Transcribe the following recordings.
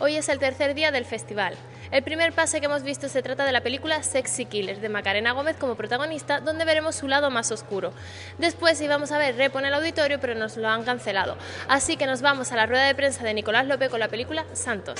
Hoy es el tercer día del festival. El primer pase que hemos visto se trata de la película Sexy Killers, de Macarena Gómez como protagonista, donde veremos su lado más oscuro. Después íbamos a ver Rep en el auditorio, pero nos lo han cancelado. Así que nos vamos a la rueda de prensa de Nicolás López con la película Santos.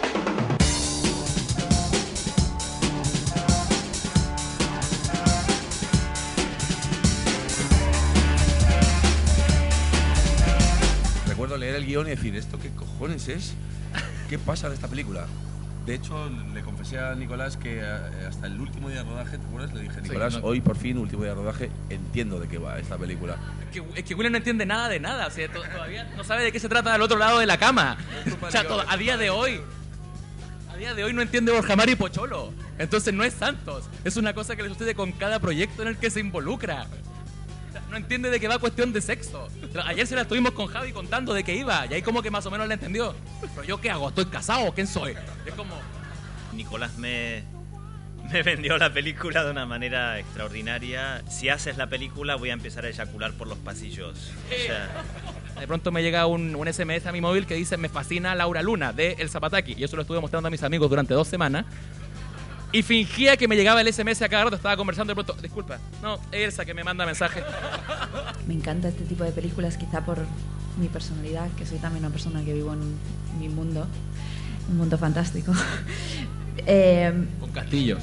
Recuerdo leer el guión y decir, ¿esto qué cojones es? ¿Qué pasa en esta película? De hecho, le confesé a Nicolás que hasta el último día de rodaje, ¿te acuerdas? Le dije, Nicolás, sí, hoy por fin, último día de rodaje, entiendo de qué va esta película. Es que William no entiende nada de nada, o sea, todavía no sabe de qué se trata al otro lado de la cama. O sea, a día de hoy no entiende Borja Mario y Pocholo. Entonces no es Santos, es una cosa que le sucede con cada proyecto en el que se involucra. No entiende de qué va cuestión de sexo. Ayer se la estuvimos con Javi contando de qué iba y ahí como que más o menos la entendió. Pero ¿yo qué hago? ¿Estoy casado? ¿Quién soy? Es como... Nicolás me vendió la película de una manera extraordinaria. Si haces la película voy a empezar a eyacular por los pasillos. O sea... De pronto me llega un SMS a mi móvil que dice: me fascina Laura Luna de El Zapataki. Y eso lo estuve mostrando a mis amigos durante 2 semanas. Y fingía que me llegaba el SMS a cada rato, estaba conversando de pronto. Disculpa, no, Elsa que me manda mensaje. Me encanta este tipo de películas, quizá por mi personalidad, que soy también una persona que vivo en mi mundo, un mundo fantástico. Con castillos.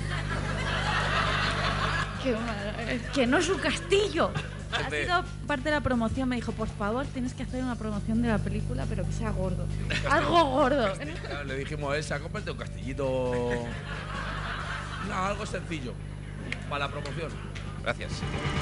Que no es un castillo. Ha sido parte de la promoción, me dijo, por favor, tienes que hacer una promoción de la película, pero que sea gordo. Algo gordo. Claro, le dijimos a Elsa, cómprate un castillito... No, algo sencillo, para la promoción. Gracias.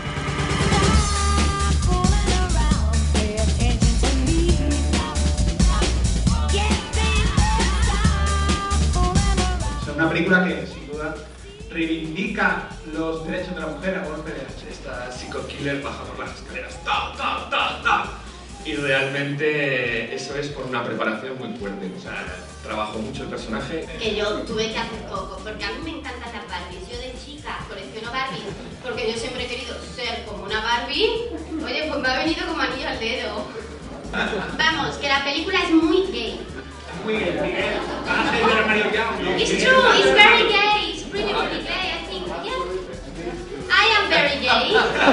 Es una película que, sin duda, reivindica los derechos de la mujer a golpe de esta psico-killer baja por las escaleras. ¡Ta, ta, ta, ta! Y realmente eso es por una preparación muy fuerte. O sea, trabajo mucho el personaje. Que yo tuve que hacer poco, porque a mí me encantan las Barbies. Yo de chica colecciono Barbies, porque yo siempre he querido ser como una Barbie. Oye, pues me ha venido como anillo al dedo. Vamos, que la película es muy gay. Muy gay, Miguel. Ángel del armario ya. It's true, it's very gay. It's pretty gay, I think. Yeah. I am very gay.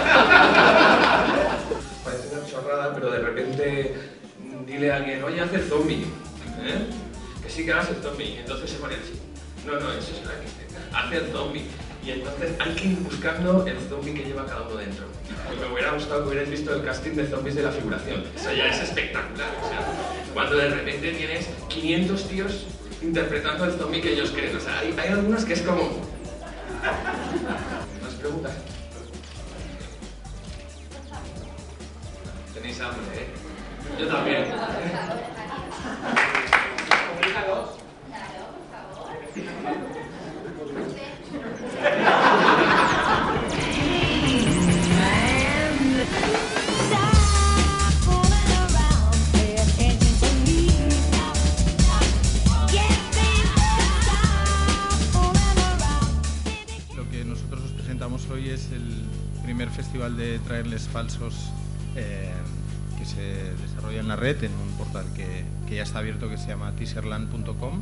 Parece una chorrada, pero de repente dile a alguien, oye, haz el zombie. Que sí que hagas el zombie. Y entonces se pone así. No, eso es la que hace el zombie. Y entonces hay que ir buscando el zombie que lleva cada uno dentro. Pues me hubiera gustado que hubierais visto el casting de zombies de la figuración. Eso ya es espectacular. O sea, cuando de repente tienes 500 tíos interpretando el zombie que ellos creen. O sea, hay algunos que es como... ¿Más preguntas? Tenéis hambre, ¿eh? Yo también. Lo que nosotros os presentamos hoy es el primer festival de trailers falsos que se desarrolla en la red, en un portal que ya está abierto, que se llama teaserland.com.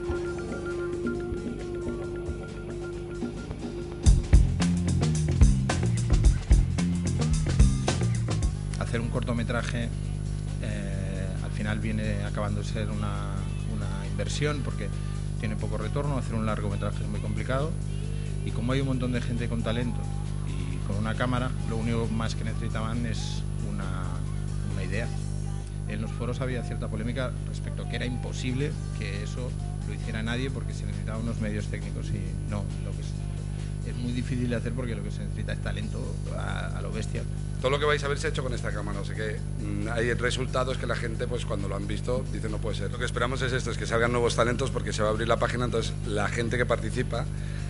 Hacer un cortometraje al final viene acabando de ser una inversión porque tiene poco retorno. Hacer un largometraje es muy complicado y como hay un montón de gente con talento y con una cámara, lo único más que necesitaban es una idea. En los foros había cierta polémica respecto a que era imposible que eso lo hiciera nadie porque se necesitaban unos medios técnicos y no, es muy difícil de hacer porque lo que se necesita es talento a lo bestia. Todo lo que vais a ver se ha hecho con esta cámara, no sé qué. Hay resultados que la gente, pues cuando lo han visto, dice no puede ser. Lo que esperamos es esto, es que salgan nuevos talentos porque se va a abrir la página, entonces la gente que participa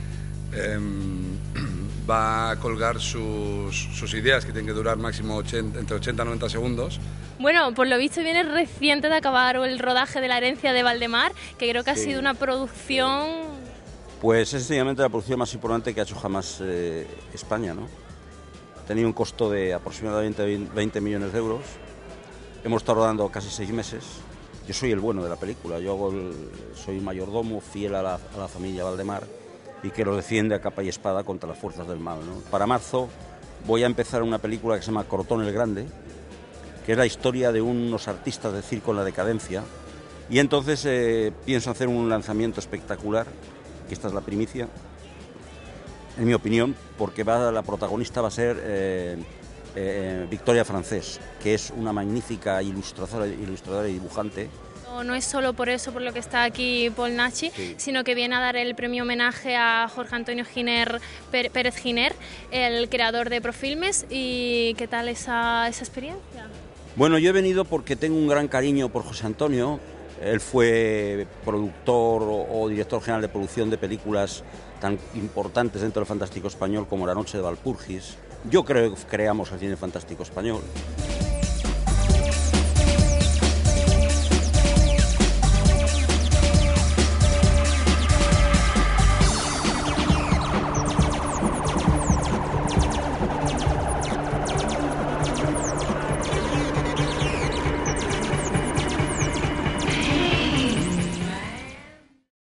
va a colgar sus ideas, que tienen que durar máximo entre 80 y 90 segundos. Bueno, por lo visto viene reciente de acabar el rodaje de La herencia de Valdemar, que creo que ha sido una producción... Pues es sencillamente la producción más importante que ha hecho jamás España, ¿no? Ha tenido un costo de aproximadamente 20 millones de euros. Hemos estado rodando casi 6 meses Yo soy el bueno de la película, soy mayordomo fiel a la familia Valdemar y que lo defiende a capa y espada contra las fuerzas del mal, ¿no? Para marzo voy a empezar una película que se llama Crotón el Grande, que es la historia de unos artistas de circo en la decadencia, y entonces pienso hacer un lanzamiento espectacular, que esta es la primicia, en mi opinión, porque la protagonista va a ser Victoria Francés, que es una magnífica ilustradora y dibujante. No es solo por eso por lo que está aquí Paul Naschy, sí, sino que viene a dar el premio homenaje a Jorge Antonio Pérez Giner, el creador de Profilmes. ¿Y qué tal esa experiencia? Bueno, yo he venido porque tengo un gran cariño por José Antonio. Él fue productor o director general de producción de películas tan importantes dentro del fantástico español como La noche de Walpurgis. Yo creo que creamos el cine fantástico español.